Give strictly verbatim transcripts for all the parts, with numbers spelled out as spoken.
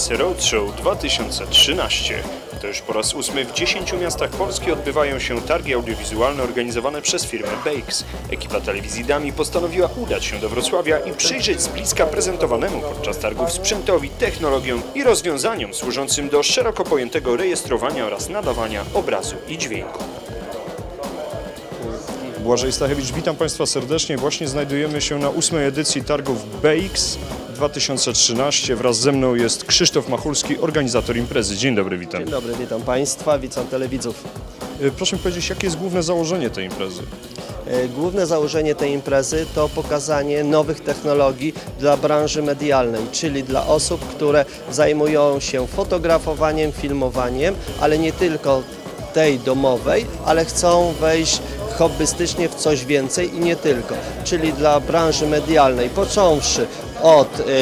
X Roadshow dwa tysiące trzynaście. To już po raz ósmy w dziesięciu miastach Polski odbywają się targi audiowizualne organizowane przez firmę B X. Ekipa telewizji Dami postanowiła udać się do Wrocławia i przyjrzeć z bliska prezentowanemu podczas targów sprzętowi, technologiom i rozwiązaniom służącym do szeroko pojętego rejestrowania oraz nadawania obrazu i dźwięku. Błażej Stachewicz, witam Państwa serdecznie. Właśnie znajdujemy się na ósmej edycji targów B X dwa tysiące trzynaście. Wraz ze mną jest Krzysztof Machulski, organizator imprezy. Dzień dobry, witam. Dzień dobry, witam Państwa, witam telewidzów. Proszę mi powiedzieć, jakie jest główne założenie tej imprezy? Główne założenie tej imprezy to pokazanie nowych technologii dla branży medialnej, czyli dla osób, które zajmują się fotografowaniem, filmowaniem, ale nie tylko tej domowej, ale chcą wejść hobbystycznie w coś więcej i nie tylko, czyli dla branży medialnej, począwszy od y,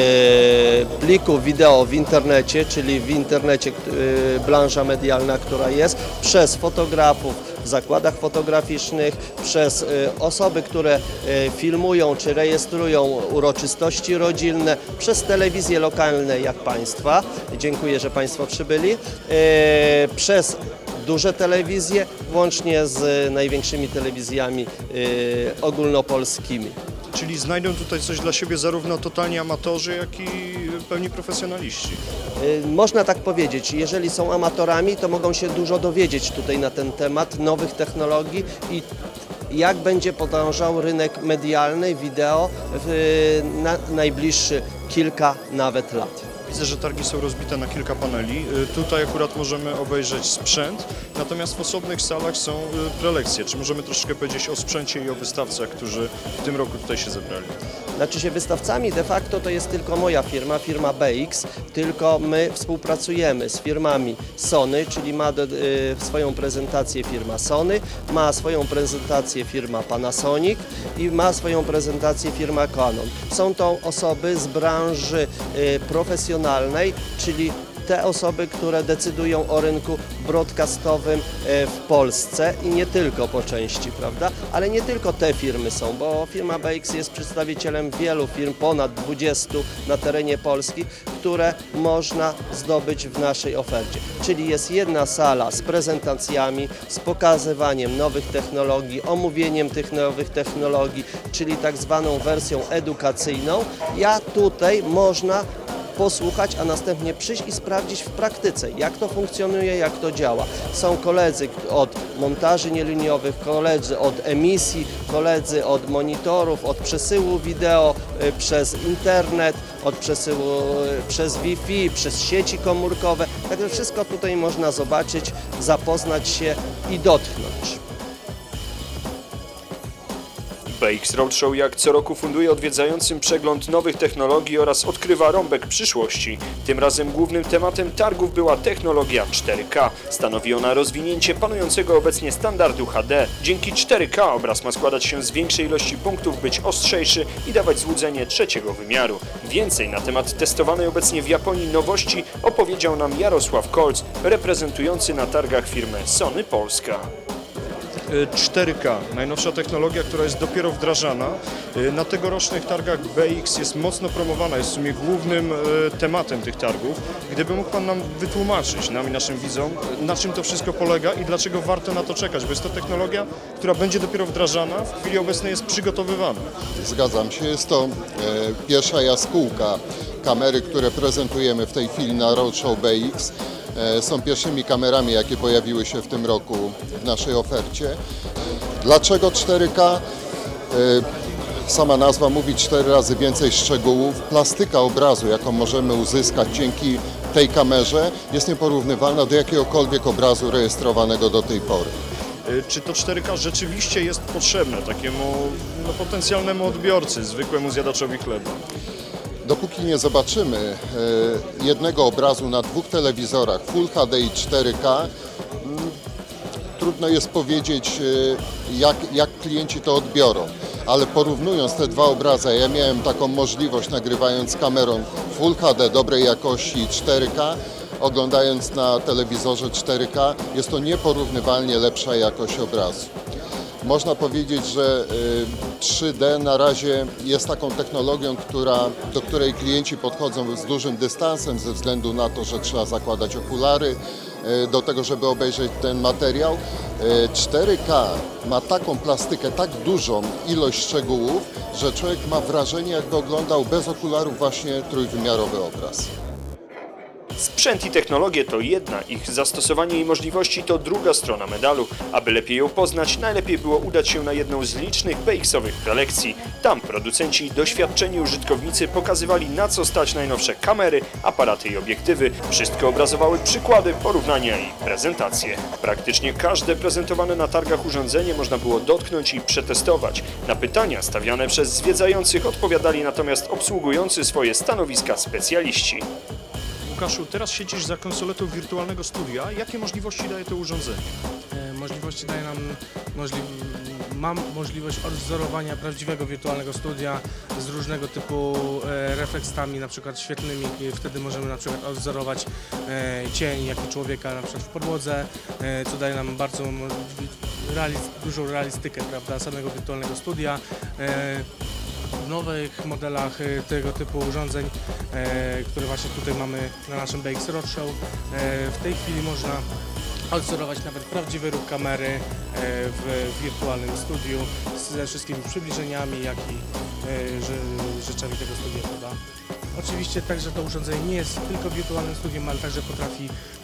plików wideo w internecie, czyli w internecie y, branża medialna, która jest, przez fotografów w zakładach fotograficznych, przez y, osoby, które y, filmują czy rejestrują uroczystości rodzinne, przez telewizje lokalne jak Państwa, dziękuję, że Państwo przybyli, y, przez duże telewizje, łącznie z największymi telewizjami y, ogólnopolskimi. Czyli znajdą tutaj coś dla siebie zarówno totalni amatorzy, jak i pełni profesjonaliści. Y, można tak powiedzieć. Jeżeli są amatorami, to mogą się dużo dowiedzieć tutaj na ten temat nowych technologii i jak będzie podążał rynek medialny, wideo w na najbliższy kilka nawet lat. Widzę, że targi są rozbite na kilka paneli. Tutaj akurat możemy obejrzeć sprzęt, natomiast w osobnych salach są prelekcje. Czy możemy troszeczkę powiedzieć o sprzęcie i o wystawcach, którzy w tym roku tutaj się zebrali? Znaczy się wystawcami de facto to jest tylko moja firma, firma B X, tylko my współpracujemy z firmami Sony, czyli ma do, y, swoją prezentację firma Sony, ma swoją prezentację firma Panasonic i ma swoją prezentację firma Canon. Są to osoby z branży y, profesjonalnej, czyli te osoby, które decydują o rynku broadcastowym w Polsce i nie tylko po części, prawda? Ale nie tylko te firmy są, bo firma B X jest przedstawicielem wielu firm, ponad dwudziestu na terenie Polski, które można zdobyć w naszej ofercie. Czyli jest jedna sala z prezentacjami, z pokazywaniem nowych technologii, omówieniem tych nowych technologii, czyli tak zwaną wersją edukacyjną. Ja tutaj można posłuchać, a następnie przyjść i sprawdzić w praktyce, jak to funkcjonuje, jak to działa. Są koledzy od montaży nieliniowych, koledzy od emisji, koledzy od monitorów, od przesyłu wideo y, przez internet, od przesyłu y, przez Wi-Fi, przez sieci komórkowe. Także wszystko tutaj można zobaczyć, zapoznać się i dotknąć. B X Roadshow jak co roku funduje odwiedzającym przegląd nowych technologii oraz odkrywa rąbek przyszłości. Tym razem głównym tematem targów była technologia cztery K. Stanowi ona rozwinięcie panującego obecnie standardu H D. Dzięki cztery K obraz ma składać się z większej ilości punktów, być ostrzejszy i dawać złudzenie trzeciego wymiaru. Więcej na temat testowanej obecnie w Japonii nowości opowiedział nam Jarosław Kolc, reprezentujący na targach firmę Sony Polska. cztery K, najnowsza technologia, która jest dopiero wdrażana. Na tegorocznych targach B X jest mocno promowana, jest w sumie głównym tematem tych targów. Gdyby mógł Pan nam wytłumaczyć, nam i naszym widzom, na czym to wszystko polega i dlaczego warto na to czekać, bo jest to technologia, która będzie dopiero wdrażana, w chwili obecnej jest przygotowywana. Zgadzam się, jest to e, pierwsza jaskółka kamery, które prezentujemy w tej chwili na Roadshow B X. Są pierwszymi kamerami, jakie pojawiły się w tym roku w naszej ofercie. Dlaczego cztery K? Sama nazwa mówi cztery razy więcej szczegółów. Plastyka obrazu, jaką możemy uzyskać dzięki tej kamerze, jest nieporównywalna do jakiegokolwiek obrazu rejestrowanego do tej pory. Czy to cztery K rzeczywiście jest potrzebne takiemu no, potencjalnemu odbiorcy, zwykłemu zjadaczowi chleba? Dopóki nie zobaczymy jednego obrazu na dwóch telewizorach Full H D i cztery K, trudno jest powiedzieć, jak, jak klienci to odbiorą. Ale porównując te dwa obrazy, ja miałem taką możliwość nagrywając kamerą Full H D dobrej jakości i cztery K, oglądając na telewizorze cztery K, jest to nieporównywalnie lepsza jakość obrazu. Można powiedzieć, że trzy D na razie jest taką technologią, która, do której klienci podchodzą z dużym dystansem ze względu na to, że trzeba zakładać okulary do tego, żeby obejrzeć ten materiał. cztery K ma taką plastykę, tak dużą ilość szczegółów, że człowiek ma wrażenie, jakby oglądał bez okularów właśnie trójwymiarowy obraz. Sprzęt i technologie to jedna, ich zastosowanie i możliwości to druga strona medalu. Aby lepiej ją poznać, najlepiej było udać się na jedną z licznych B X-owych prelekcji. Tam producenci i doświadczeni użytkownicy pokazywali, na co stać najnowsze kamery, aparaty i obiektywy. Wszystko obrazowały przykłady, porównania i prezentacje. Praktycznie każde prezentowane na targach urządzenie można było dotknąć i przetestować. Na pytania stawiane przez zwiedzających odpowiadali natomiast obsługujący swoje stanowiska specjaliści. Łukaszu, teraz siedzisz za konsoletą wirtualnego studia. Jakie możliwości daje to urządzenie? E, możliwości daje nam, możli mam możliwość odwzorowania prawdziwego wirtualnego studia z różnego typu e, refleksami, na przykład świetlnymi. Wtedy możemy na przykład odwzorować e, cień jak i człowieka na przykład w podłodze, e, co daje nam bardzo realiz dużą realistykę, prawda, samego wirtualnego studia. E, W nowych modelach tego typu urządzeń, e, które właśnie tutaj mamy na naszym B X Roadshow, e, w tej chwili można odwzorować nawet prawdziwy ruch kamery e, w wirtualnym studiu ze wszystkimi przybliżeniami, jak i e, rzeczami tego studia, prawda? Oczywiście także to urządzenie nie jest tylko wirtualnym studiem, ale także potrafi e,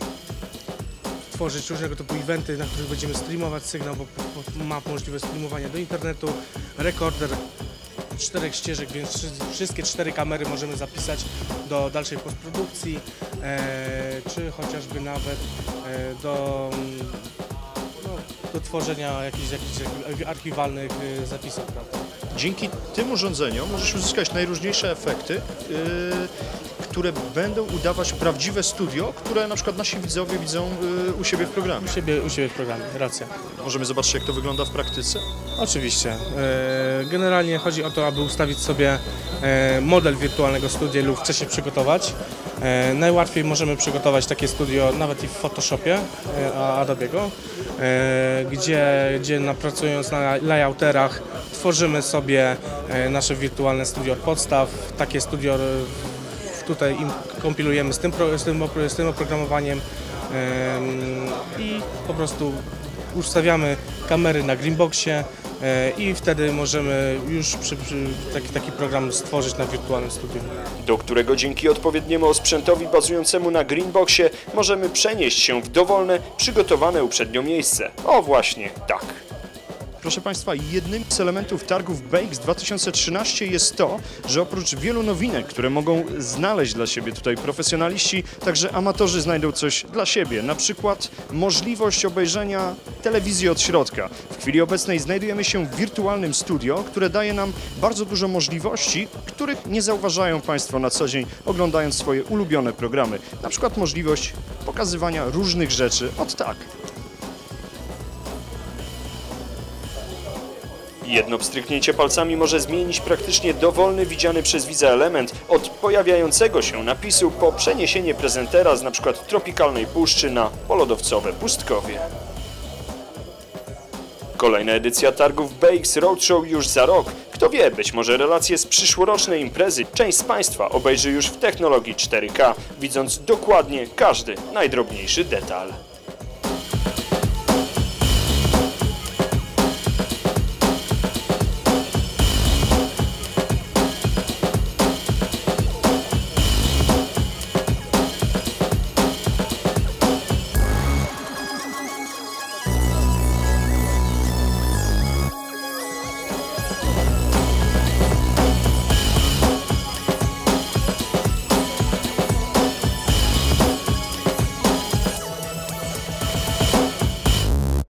tworzyć różnego typu eventy, na których będziemy streamować sygnał, bo, bo ma możliwość streamowania do internetu, rekorder czterech ścieżek, więc wszystkie cztery kamery możemy zapisać do dalszej postprodukcji, e, czy chociażby nawet e, do, no, do tworzenia jakichś, jakichś archiwalnych zapisów, prawda? Dzięki tym urządzeniom możesz uzyskać najróżniejsze efekty, yy, które będą udawać prawdziwe studio, które na przykład nasi widzowie widzą yy, u siebie w programie. U siebie, u siebie w programie, racja. Możemy zobaczyć, jak to wygląda w praktyce? Oczywiście. E, generalnie chodzi o to, aby ustawić sobie e, model wirtualnego studia lub wcześniej przygotować. E, najłatwiej możemy przygotować takie studio nawet i w Photoshopie e, Adobe'ego, e, gdzie, gdzie na, pracując na layouterach tworzymy sobie e, nasze wirtualne studio od podstaw. Takie studio tutaj im kompilujemy z tym, z tym, z tym oprogramowaniem e, i po prostu ustawiamy kamery na Greenboxie e, i wtedy możemy już przy, przy taki, taki program stworzyć na wirtualnym studiu. Do którego dzięki odpowiedniemu osprzętowi bazującemu na Greenboxie możemy przenieść się w dowolne, przygotowane uprzednio miejsce. O właśnie tak. Proszę Państwa, jednym z elementów targów B X dwa tysiące trzynaście jest to, że oprócz wielu nowinek, które mogą znaleźć dla siebie tutaj profesjonaliści, także amatorzy znajdą coś dla siebie. Na przykład możliwość obejrzenia telewizji od środka. W chwili obecnej znajdujemy się w wirtualnym studio, które daje nam bardzo dużo możliwości, których nie zauważają Państwo na co dzień, oglądając swoje ulubione programy. Na przykład możliwość pokazywania różnych rzeczy od tak. Jedno pstryknięcie palcami może zmienić praktycznie dowolny widziany przez widza element, od pojawiającego się napisu po przeniesienie prezentera z np. tropikalnej puszczy na polodowcowe pustkowie. Kolejna edycja targów B X Roadshow już za rok. Kto wie, być może relacje z przyszłorocznej imprezy część z Państwa obejrzy już w technologii cztery K, widząc dokładnie każdy najdrobniejszy detal.